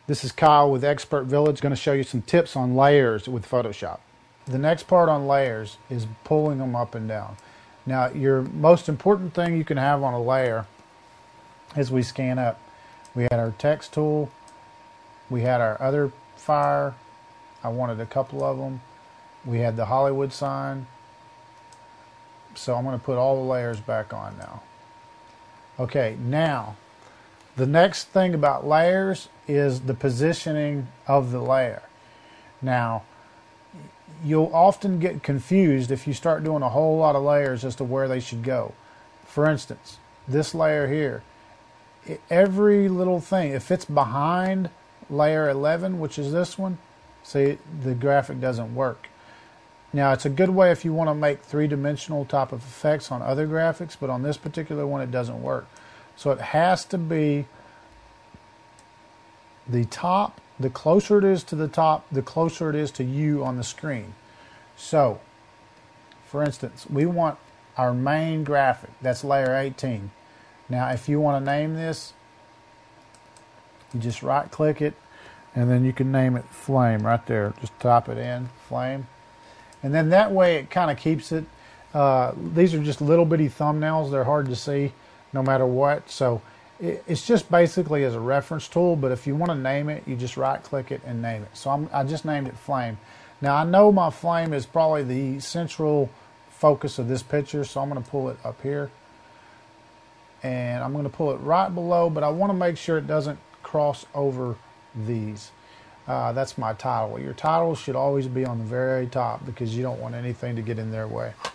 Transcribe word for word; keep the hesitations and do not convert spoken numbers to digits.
This is Kyle with Expert Village, going to show you some tips on layers with Photoshop. The next part on layers is pulling them up and down. Now, your most important thing you can have on a layer as we scan up, we had our text tool, we had our other fire, I wanted a couple of them, we had the Hollywood sign, so I'm going to put all the layers back on now. Okay, now, the next thing about layers is the positioning of the layer. Now, you'll often get confused if you start doing a whole lot of layers as to where they should go. For instance, this layer here, every little thing, if it's behind layer eleven, which is this one, see, the graphic doesn't work. Now, it's a good way if you want to make three-dimensional type of effects on other graphics, but on this particular one, it doesn't work. So it has to be the top. The closer it is to the top, the closer it is to you on the screen. So, for instance, we want our main graphic. That's layer eighteen. Now, if you want to name this, you just right-click it, and then you can name it Flame right there. Just type it in, Flame. And then that way it kind of keeps it. Uh, these are just little bitty thumbnails. They're hard to see no matter what. So it, it's just basically as a reference tool, but if you want to name it, you just right-click it and name it. So I'm, I just named it Flame. Now I know my flame is probably the central focus of this picture, so I'm going to pull it up here. And I'm going to pull it right below, but I want to make sure it doesn't cross over these. Uh, that's my title. Your title should always be on the very top because you don't want anything to get in their way.